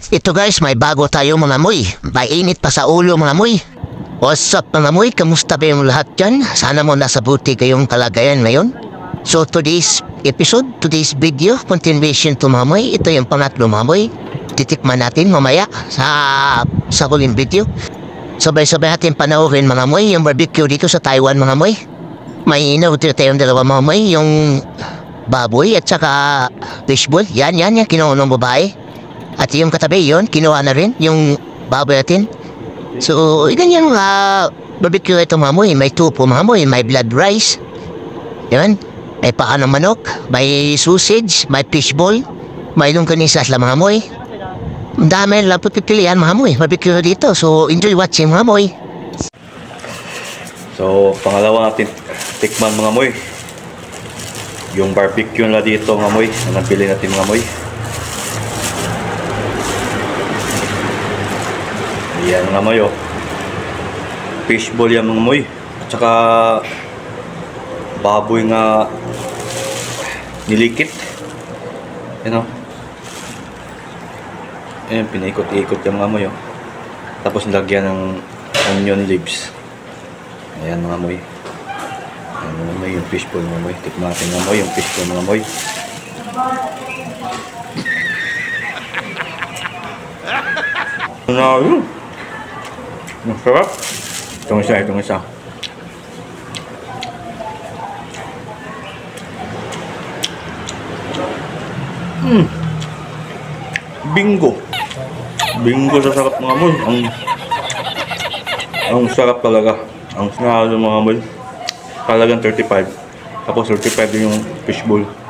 Ito guys, may bago tayo mga moy. May init pa sa ulo mga moy. What's up mga moy? Kamusta ba yung lahat dyan? Sana mo nasa buti kayong kalagayan ngayon. So today's episode, today's video, continuation to mga moy. Ito yung pangatlo mga moy. Titikman natin mamaya sa huling video. Sabay-sabay natin panoorin mga moy yung barbecue dito sa Taiwan mga moy. May inorder tayong dalawa mga moy. Yung baboy at saka fishball. Yan, kinuha ng babae. At yung katabi yun, kinuha na rin yung baboy natin. So, ganyan mga barbecue ito mga moy. May tupo mga moy, may blood rice. Yan, may paa ng manok, may sausage, may fishball, may longganisas lang mga moy. Ang dami lang pagpipilian mga moy. Barbecue dito, so enjoy watching mga moy. So, pangalawa natin tikman mga moy. Yung barbecue na dito mga moy, na nabili natin mga moy. Yan mga moy oh. Fishball yan mga moy. At saka baboy nga nilikit. Yan oh. Ayan, pinaikot-ikot yung mga moy oh. Tapos lagyan ng onion leaves. Ayan mga moy. Ayan mga moy, yung fishball mga moy. Tikman natin mga moy, yung fishball mga moy. Ano yun? Masarap. Itong isa. Bingo sa sarap mga moy. Ang sarap talaga. Ang sinalo mga moy. Talagang 35. Tapos 35 din yung fishbowl.